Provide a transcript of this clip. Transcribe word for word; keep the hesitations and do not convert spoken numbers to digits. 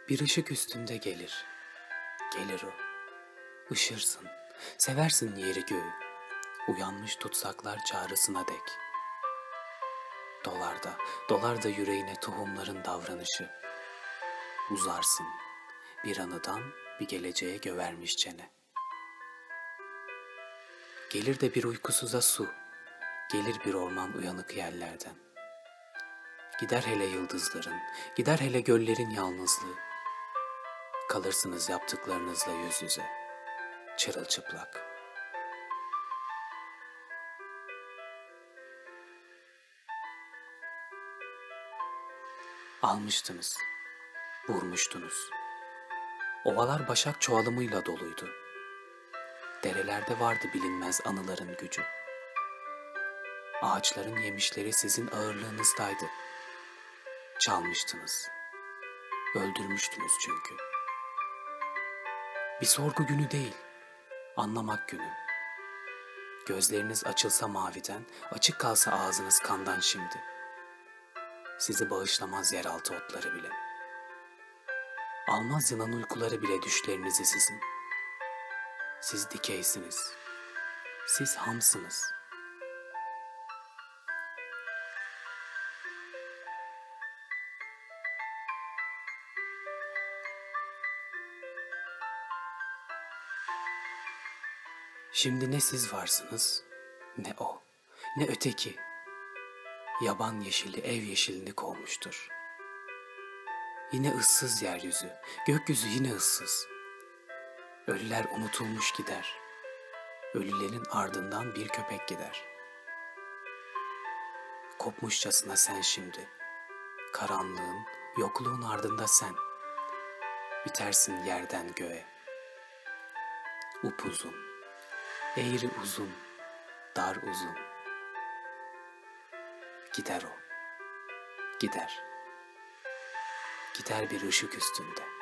Bir ışık üstünde gelir, gelir o. Işırsın, seversin yeri göğü, uyanmış tutsaklar çağrısına dek. Dolar da, dolar da yüreğine tohumların davranışı. Uzarsın, bir anıdan bir geleceğe gövermişçene. Gelir de bir uykusuza su, gelir bir orman uyanık yerlerden. Gider hele yıldızların, gider hele göllerin yalnızlığı. Kalırsınız yaptıklarınızla yüz yüze, çırılçıplak. Almıştınız, vurmuştunuz. Ovalar başak çoğalımıyla doluydu. Derelerde vardı bilinmez anıların gücü. Ağaçların yemişleri sizin ağırlığınızdaydı. Çalmıştınız, öldürmüştünüz çünkü. Bir sorgu günü değil, anlamak günü. Gözleriniz açılsa maviden, açık kalsa ağzınız kandan şimdi. Sizi bağışlamaz yeraltı otları bile. Almaz yılan uykuları bile düşlerinizi sizin. Siz dikeysiniz, siz hamsınız. Şimdi ne siz varsınız, ne o, ne öteki. Yaban yeşili ev yeşilini kovmuştur. Yine ıssız yeryüzü, gökyüzü yine ıssız. Ölüler unutulmuş gider. Ölülerin ardından bir köpek gider. Kopmuşçasına sen şimdi, karanlığın, yokluğun ardında sen. Bitersin yerden göğe. Upuzun, eğri uzun, dar uzun. Gider o, gider. Gider bir ışık üstünde.